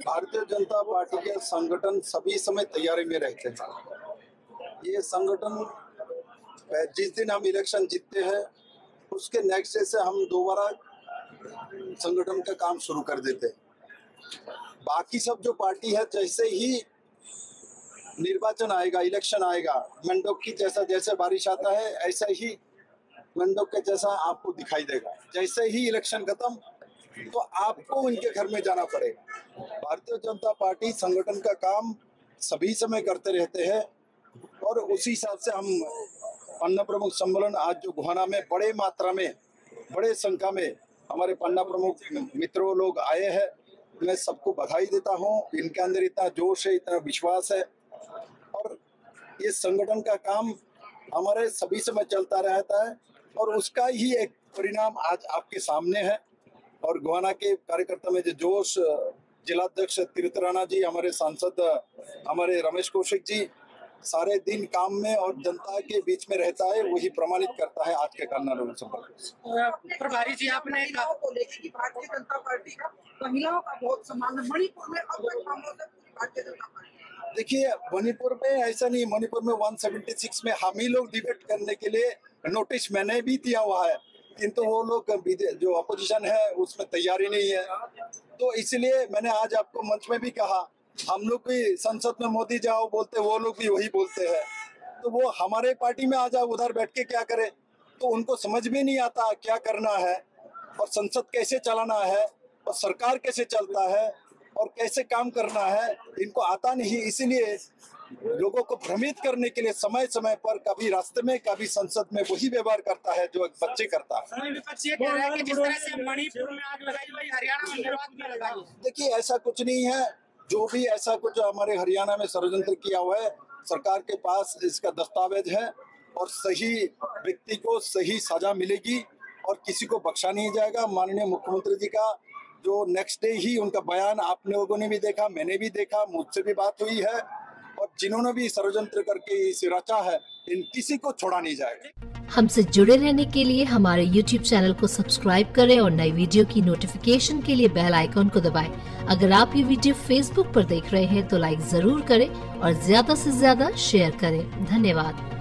Bharatiya Janata party के संगठन सभी समय तैयारी में रहते हैं। ये संगठन जिस दिन हम इलेक्शन जीतते हैं उसके नेक्स्ट डे से हम दोबारा संगठन का काम शुरू कर देते हैं। बाकी सब जो पार्टी है, जैसे ही निर्वाचन आएगा, इलेक्शन आएगा, मंडोक की जैसे बारिश आता है ऐसा ही मंडोक के जैसा आपको दिखाई देगा। जैसे ही इलेक्शन खत्म तो आपको उनके घर में जाना पड़ेगा। भारतीय जनता पार्टी संगठन का काम सभी समय करते रहते हैं और उसी हिसाब से हम पन्ना प्रमुख सम्मेलन आज जो गुहाना में बड़े मात्रा में, बड़े संख्या में हमारे पन्ना प्रमुख मित्रों लोग आए हैं, मैं सबको बधाई देता हूं। इनके अंदर इतना जोश है, इतना विश्वास है और ये संगठन का काम हमारे सभी समय चलता रहता है और उसका ही एक परिणाम आज आपके सामने है। और गुहाना के कार्यकर्ता में जो जोश, जिलाध्यक्ष तीर्थ राणा जी, हमारे सांसद हमारे रमेश कौशिक जी, सारे दिन काम में और जनता के बीच में रहता है, वही प्रमाणित करता है आज के कन्ना लोकसभा। प्रभारी जी, आपने भारतीय जनता पार्टी का महिलाओं का बहुत सम्मान है मणिपुर में, अब तक भारतीय जनता पार्टी। देखिए, मणिपुर में ऐसा नहीं, मणिपुर में 176 में हम ही लोग डिबेट करने के लिए नोटिस मैंने भी दिया हुआ है, किंतु वो लोग जो अपोजिशन है उसमें तैयारी नहीं है। तो इसलिए मैंने आज आपको मंच में भी कहा, हम लोग भी संसद में मोदी जाओ बोलते, वो लोग भी वही बोलते हैं। तो वो हमारे पार्टी में आ जाओ, उधर बैठ के क्या करे, तो उनको समझ में नहीं आता क्या करना है और संसद कैसे चलाना है और सरकार कैसे चलता है और कैसे काम करना है, इनको आता नहीं। इसीलिए लोगों को भ्रमित करने के लिए समय समय पर कभी रास्ते में कभी संसद में वही व्यवहार करता है जो एक बच्चे करता है। विपक्ष ये कह रहा है कि जिस तरह से मणिपुर में आग लगाई वही हरियाणा में निर्वात में लगाई। देखिए, ऐसा कुछ नहीं है। जो भी ऐसा कुछ हमारे हरियाणा में षड्यंत्र किया हुआ है, सरकार के पास इसका दस्तावेज है और सही व्यक्ति को सही सजा मिलेगी और किसी को बख्शा नहीं जाएगा। माननीय मुख्यमंत्री जी का जो नेक्स्ट डे ही उनका बयान आप लोगों ने भी देखा, मैंने भी देखा, मुझसे भी बात हुई है और जिन्होंने भी षड्यंत्र करके इसे रचा है, इन किसी को छोड़ा नहीं जाएगा। हमसे जुड़े रहने के लिए हमारे YouTube चैनल को सब्सक्राइब करें और नई वीडियो की नोटिफिकेशन के लिए बेल आइकॉन को दबाएं। अगर आप ये वीडियो Facebook पर देख रहे हैं तो लाइक जरूर करें और ज्यादा से ज्यादा शेयर करें। धन्यवाद।